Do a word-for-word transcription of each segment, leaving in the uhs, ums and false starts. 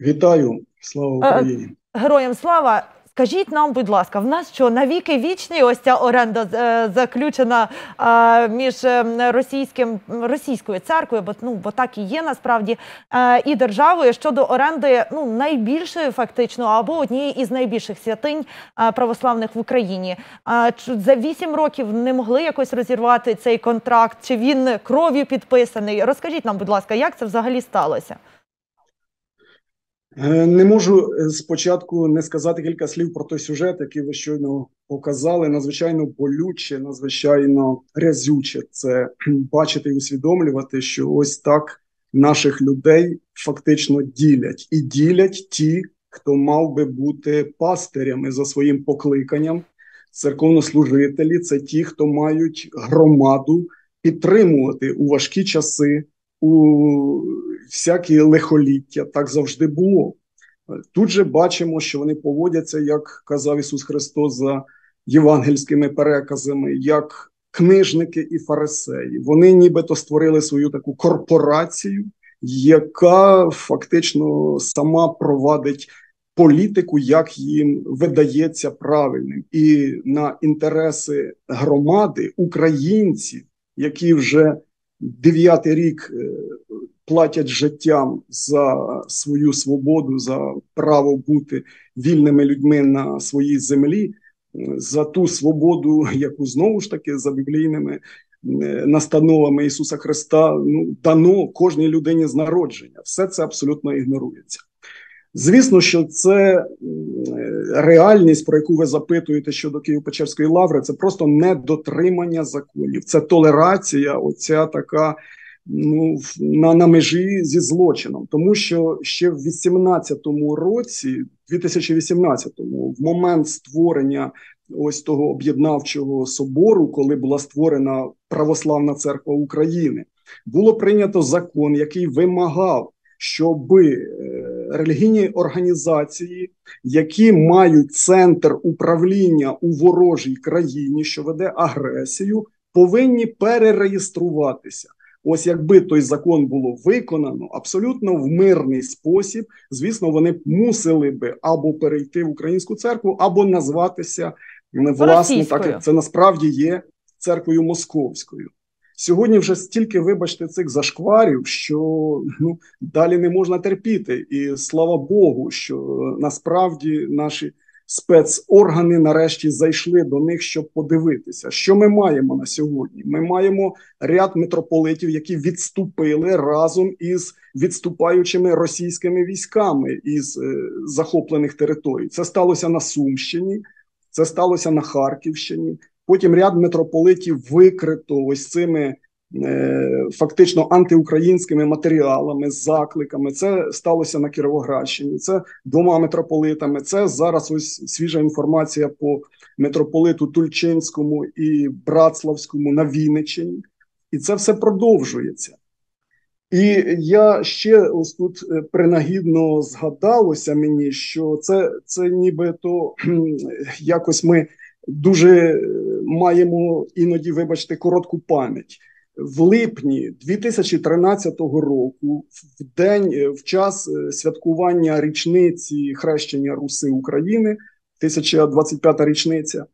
Вітаю! Слава Україні! Героям слава! Скажіть нам, будь ласка, в нас що, навіки вічні ось ця оренда е, заключена е, між російським, російською церквою, бо, ну, бо так і є насправді, е, і державою щодо оренди ну, найбільшої фактично, або однієї із найбільших святинь е, православних в Україні. Е, за вісім років не могли якось розірвати цей контракт, чи він кров'ю підписаний? Розкажіть нам, будь ласка, як це взагалі сталося? Не можу спочатку не сказати кілька слів про той сюжет, який ви щойно показали. Надзвичайно болюче, надзвичайно рязюче це бачити і усвідомлювати, що ось так наших людей фактично ділять. І ділять ті, хто мав би бути пастирями за своїм покликанням. Церковнослужителі – це ті, хто мають громаду підтримувати у важкі часи, у всякі лихоліття. Так завжди було. Тут же бачимо, що вони поводяться, як казав Ісус Христос, за євангельськими переказами, як книжники і фарисеї. Вони нібито створили свою таку корпорацію, яка фактично сама провадить політику, як їм видається правильним. І на інтереси громади, українців, які вже дев'ятий рік платять життям за свою свободу, за право бути вільними людьми на своїй землі, за ту свободу, яку знову ж таки за біблійними настановами Ісуса Христа ну, дано кожній людині з народження. Все це абсолютно ігнорується. Звісно, що це реальність, про яку ви запитуєте щодо Києво-Печерської лаври, це просто недотримання законів, це толерація, оця така ну, на, на межі зі злочином. Тому що ще в вісімнадцятому році, дві тисячі вісімнадцятому, в момент створення ось того об'єднавчого собору, коли була створена Православна Церква України, було прийнято закон, який вимагав, щоби релігійні організації, які мають центр управління у ворожій країні, що веде агресію, повинні перереєструватися. Ось якби той закон було виконано абсолютно в мирний спосіб, звісно, вони мусили би або перейти в українську церкву, або назватися, власне, так як це насправді є церквою московською. Сьогодні вже стільки, вибачте, цих зашкварів, що ну, далі не можна терпіти. І слава Богу, що насправді наші спецоргани нарешті зайшли до них, щоб подивитися. Що ми маємо на сьогодні? Ми маємо ряд митрополитів, які відступили разом із відступаючими російськими військами із е, захоплених територій. Це сталося на Сумщині, це сталося на Харківщині. Потім ряд митрополитів викрито ось цими е, фактично антиукраїнськими матеріалами, закликами. Це сталося на Кіровоградщині, це двома митрополитами. Це зараз ось свіжа інформація по митрополиту Тульчинському і Братславському на Вінниччині. І це все продовжується. І я ще ось тут принагідно згадалося мені, що це, це нібито якось ми дуже маємо іноді, вибачте, коротку пам'ять. В липні дві тисячі тринадцятого року, в день, в час святкування річниці хрещення Руси України, тисяча двадцять п'ята річниця,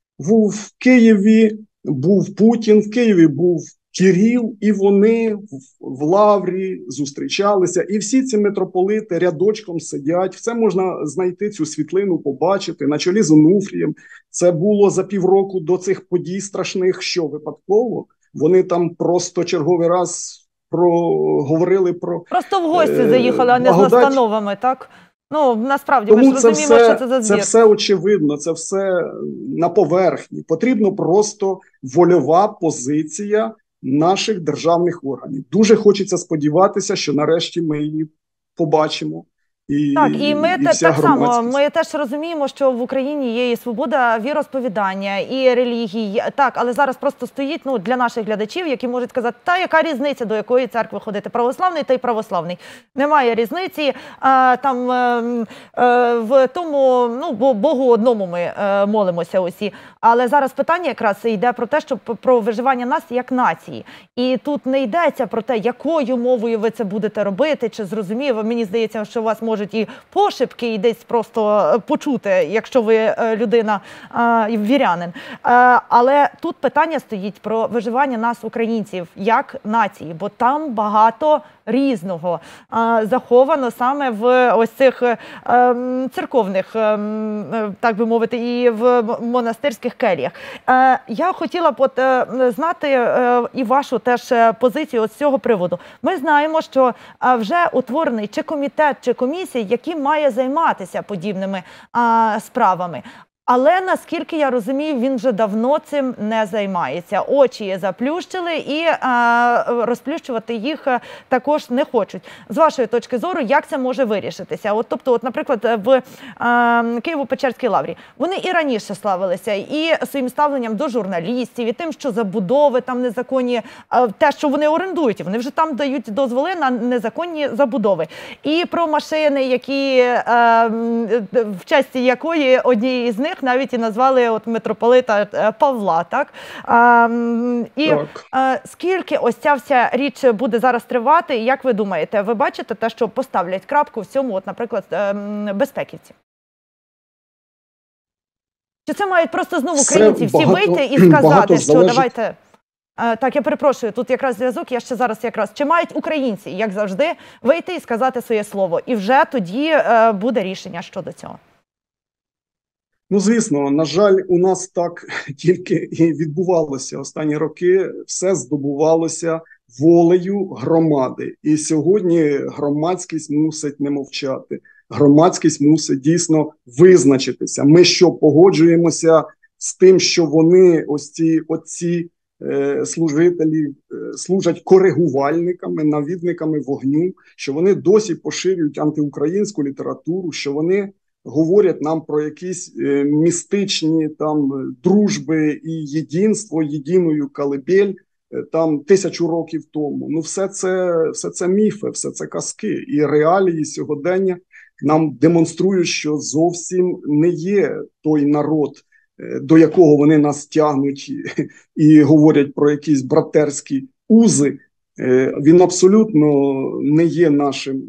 в Києві був Путін, в Києві був Кирил, і вони в лаврі зустрічалися. І всі ці митрополити рядочком сидять. Це можна знайти, цю світлину, побачити на чолі з Онуфрієм. Це було за півроку до цих подій страшних, що випадково. Вони там просто черговий раз проговорили про... Просто в гості е заїхали, а не з настановами, так? Ну, насправді, тому ми ж розуміємо, все, що це за звір. Це все очевидно, це все на поверхні. Потрібно просто вольова позиція наших державних органів. Дуже хочеться сподіватися, що нарешті ми її побачимо. І, так, і ми і так само, ми теж розуміємо, що в Україні є і свобода віросповідання, і релігій, так, але зараз просто стоїть, ну, для наших глядачів, які можуть сказати, та яка різниця, до якої церкви ходити, православний та й православний. Немає різниці, а, там е, е, в тому, ну, Богу одному ми е, молимося усі, але зараз питання якраз йде про те, що про виживання нас як нації. І тут не йдеться про те, якою мовою ви це будете робити, чи зрозуміло, мені здається, що у вас може кажуть, і пошепки, і десь просто почути, якщо ви людина, вірянин. Але тут питання стоїть про виживання нас, українців, як нації, бо там багато різного заховано саме в ось цих церковних, так би мовити, і в монастирських келіях. Я хотіла б от знати і вашу теж позицію з цього приводу. Ми знаємо, що вже утворений чи комітет, чи комісія, який має займатися подібними справами. Але, наскільки я розумію, він вже давно цим не займається. Очі заплющили і а, розплющувати їх також не хочуть. З вашої точки зору, як це може вирішитися? От, тобто, от, наприклад, в а, Києво-Печерській лаврі вони і раніше славилися і своїм ставленням до журналістів, і тим, що забудови там незаконні, а, те, що вони орендують, вони вже там дають дозволи на незаконні забудови. І про машини, які, а, в честі якої однієї з них навіть і назвали от митрополита Павла, так? А, і так. А, скільки ось ця вся річ буде зараз тривати, і як ви думаєте, ви бачите те, що поставлять крапку в цьому, от, наприклад, безпеківці? Чи це мають просто знову українці всі багато, вийти і сказати, що залежить... давайте... А, так, я перепрошую, тут якраз зв'язок, я ще зараз якраз... Чи мають українці, як завжди, вийти і сказати своє слово? І вже тоді е, буде рішення щодо цього. Ну, звісно, на жаль, у нас так тільки і відбувалося останні роки, все здобувалося волею громади. І сьогодні громадськість мусить не мовчати, громадськість мусить дійсно визначитися. Ми що, погоджуємося з тим, що вони, ось ці отці, е, служителі, е, служать коригувальниками, навідниками вогню, що вони досі поширюють антиукраїнську літературу, що вони говорять нам про якісь е, містичні там дружби і єдинство, єдиною колыбель е, там тисячу років тому. Ну все це, все це міфи, все це казки. І реалії сьогодення нам демонструють, що зовсім не є той народ, е, до якого вони нас тягнуть і, і говорять про якісь братерські узи. Е, він абсолютно не є нашим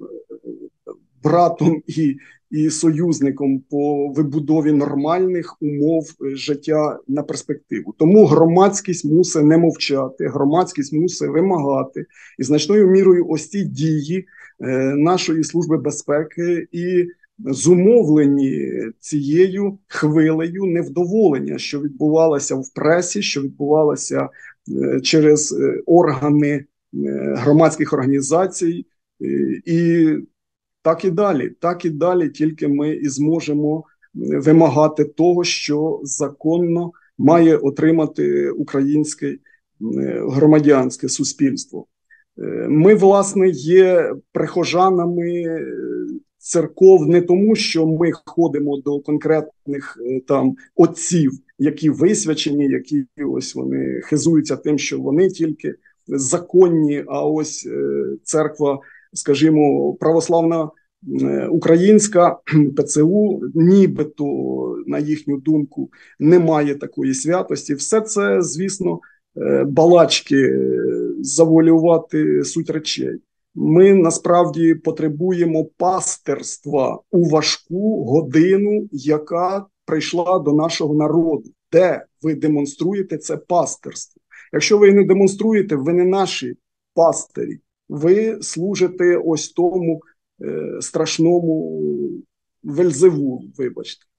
братом і і союзником по вибудові нормальних умов життя на перспективу. Тому громадськість мусить не мовчати, громадськість мусить вимагати. І значною мірою ось ці дії е, нашої Служби безпеки і зумовлені цією хвилею невдоволення, що відбувалося в пресі, що відбувалося е, через е, органи е, громадських організацій е, і Так і далі, так і далі, тільки ми і зможемо вимагати того, що законно має отримати українське громадянське суспільство. Ми, власне, є прихожанами церков не тому, що ми ходимо до конкретних там отців, які висвячені, які ось вони хизуються тим, що вони тільки законні, а ось церква, скажімо, православна українська ПЦУ, нібито, на їхню думку, немає такої святості. Все це, звісно, балачки, завуалювати суть речей. Ми, насправді, потребуємо пастирства у важку годину, яка прийшла до нашого народу. Де ви демонструєте це пастирство? Якщо ви не демонструєте, ви не наші пастирі. Ви служите ось тому е, страшному Вельзевулу, вибачте.